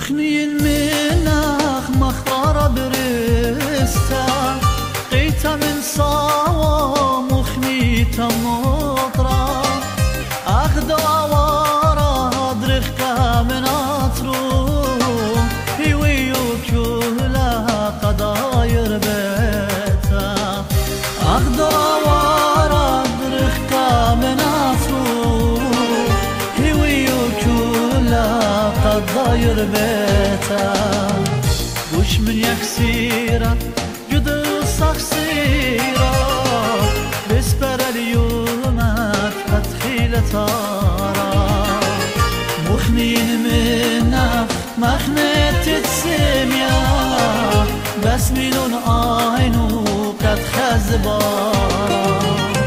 مخنين منك مخارة برستا قيتا من صاوى مخنيتا مطرا أخذ أوارا درخكا من أطرو هيويو كلها قضاير بيتا أخذ أوارا درخكا من أطرو هيويو كلها قضاير بيتا وش من يكسيرا قدصك سيرا بسبر اليوم فتخيل تارا مخنين منك مخنت تسميا بس ميلون عينو قد خزبارا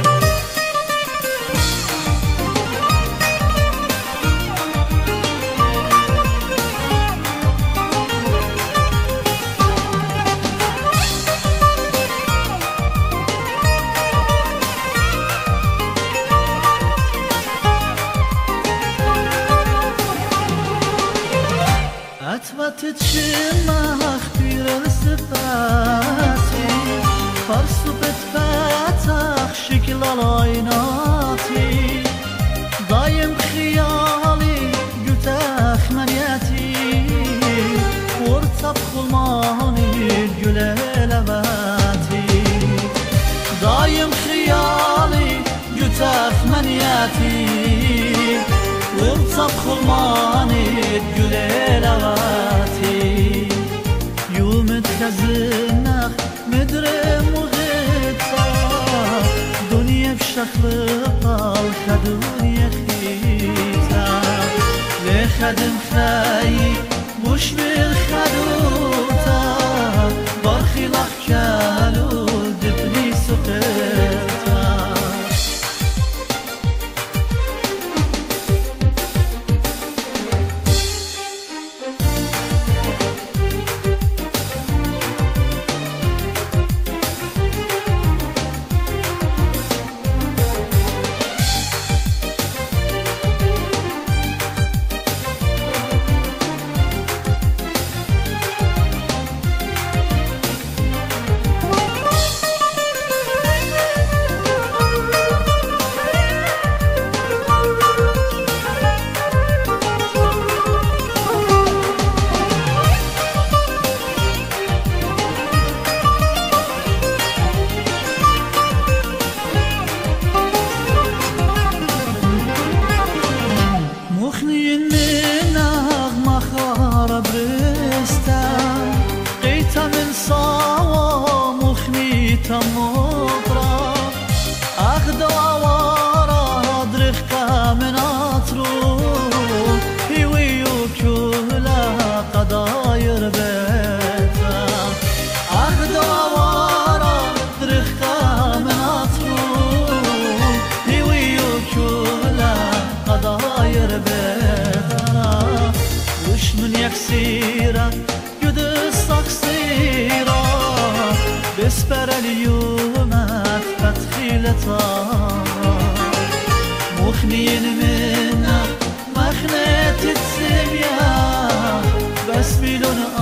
أتبت تشمخ في رصفاتي فرصو بتفتح شكل العيناتي ضايم خيالي قلتاخ منياتي ورطب خلماني الجلالباتي ضايم خيالي قلتاخ منياتي ورطب خلماني الجلالباتي يوم تخزنخ مدرم وغيطا دنيا بشخلقا الخدونيا خيتا لخدم خاي مش بالخدوتا برخي لخ كالو دبني سقيتا مخنين منك مخارة برستا قيتا من صاوى مخنيتا مطرا أخذ أوارا درخكا من أطرو هيويو كلها قضاير بيتا أخذ أوارا درخكا من أطرو هيويو كلها قضاير بيتا وش من يكسيرا قدصك سيرا بسبر اليوم فتخيل تارا مخنين منك مخنت تسميا بس ميلون